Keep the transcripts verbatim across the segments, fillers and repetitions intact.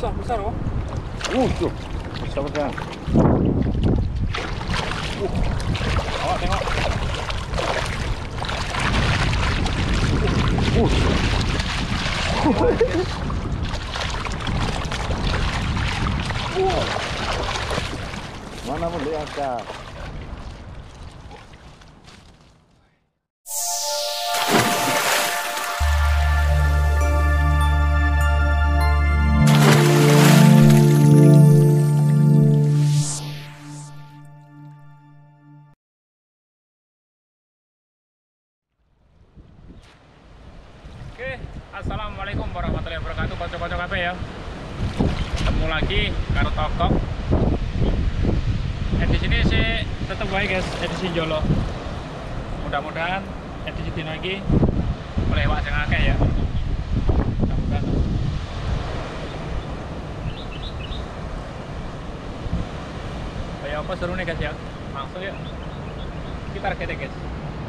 besar oh. Uh, tuh. Besar besar. Uh. Awak tengok. Uh. Uh. Mana boleh angkat. Oke, assalamualaikum warahmatullahi wabarakatuh. Kocok-kocok apa ya? Ketemu lagi karo Tokok. Edisi ini sih tetap baik guys, edisi Jolo. Mudah-mudahan edisi dino lagi oleh wak sing akeh ya. Mudah-mudahan. Kayak apa seru nih guys ya? Langsung ya. Kita targetnya guys.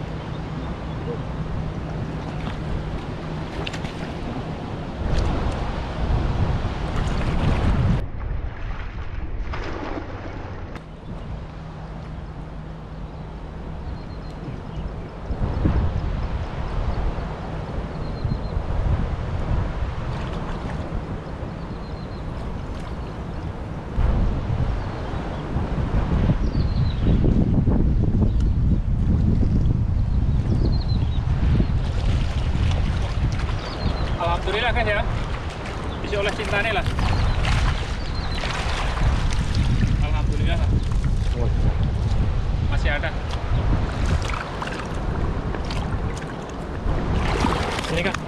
Alhamdulillah kan ya, bisa oleh cintanya lah. Alhamdulillah lah. Masih ada. Sini kak.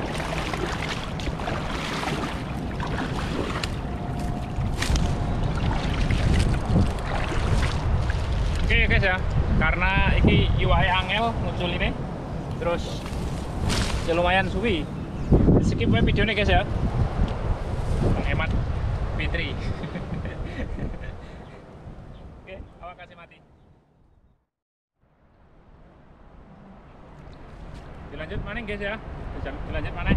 Oke guys ya, karena ini U I angel muncul ini, terus ya lumayan suwi. Skip aja videonya guys ya, menghemat baterai. Oke, awak kasih mati. Dilanjut mana guys ya? Dilanjut mana?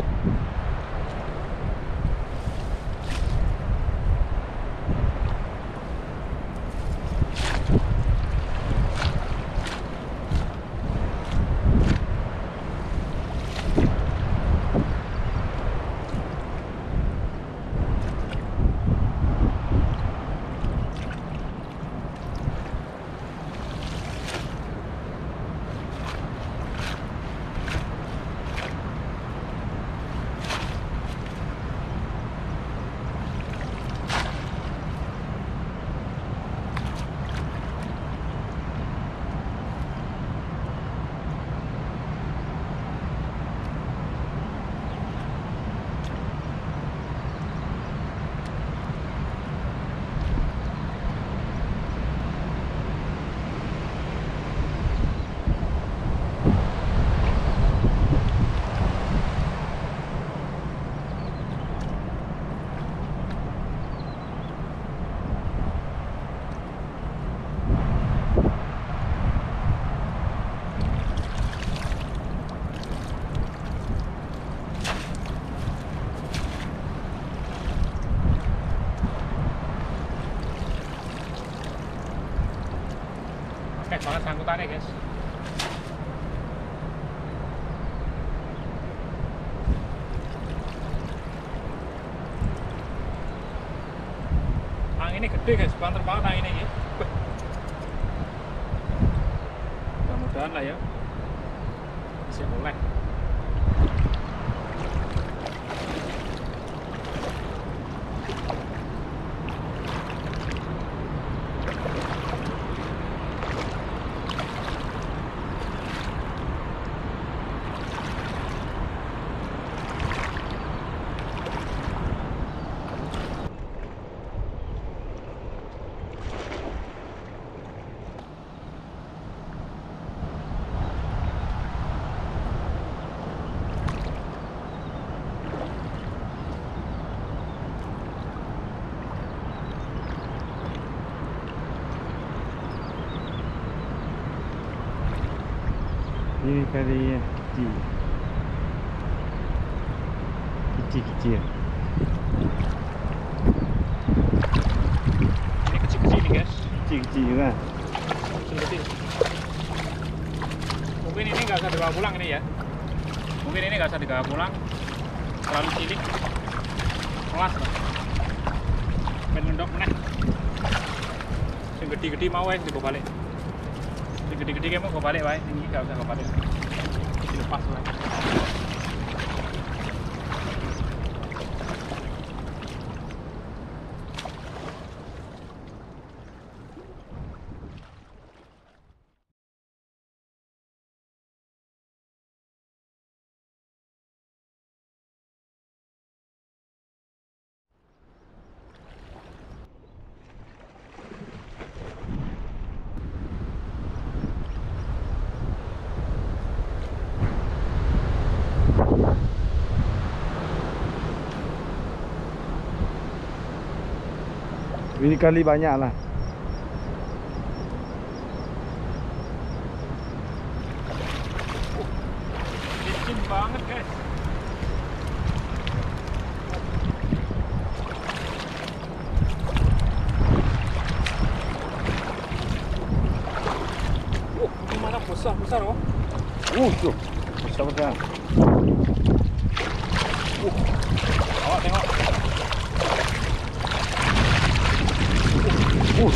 Oke banget angkutannya guys. Angin ini gede guys, banter banget angin ini. Mudah-mudahan lah ya bisa mulai. Ini kali kecil, kecil-kecil. Ini kecil-kecil nih guys. Kecil-kecil juga. Kecil-kecil. Mungkin ini nggak usah dibawa pulang ini ya. Mungkin ini nggak usah dibawa pulang. Terlalu cilik. Kelas lah. Menunduk meneh. Yang gede-gede mau wes dibawa balik. Yang gede-gede kayak mau bawa balik wae. Ini nggak usah bawa balik. Dilepas wae. Ini kali banyak lah. Licin banget guys. Oh, ini mana besar besar oh. Uh, tuh. Besar-besar. Uh, awak tengok. Uh.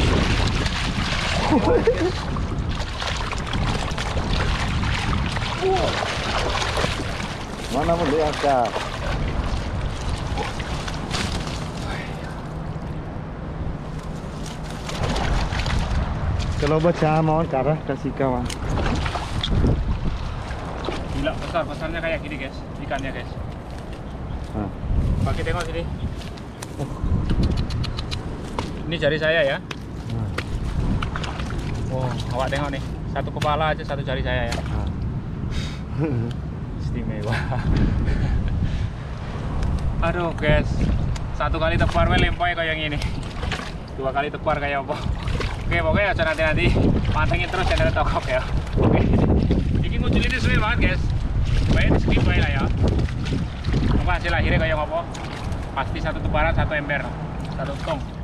Mana boleh angkat? Kalau baca mohon ke arah kasih kawan. Gila besar besarnya kayak gini guys ikannya guys. Nah. Pakai tengok sini. Oh. Ini jari saya ya. Nah. Oh, awak tengok nih. Satu kepala aja satu jari saya ya. Nah. Istimewa. Aduh guys. Satu kali tepar we lempai kayak gini. Dua kali tepar kayak apa. Oke, pokoknya aja nanti-nanti pantengin terus channel Tokok ya. Oke. Ini muncul ini suwe banget guys. Baik skip baik lah ya. Apa hasil akhirnya kayak apa? Pasti satu tebaran satu ember. Satu tong.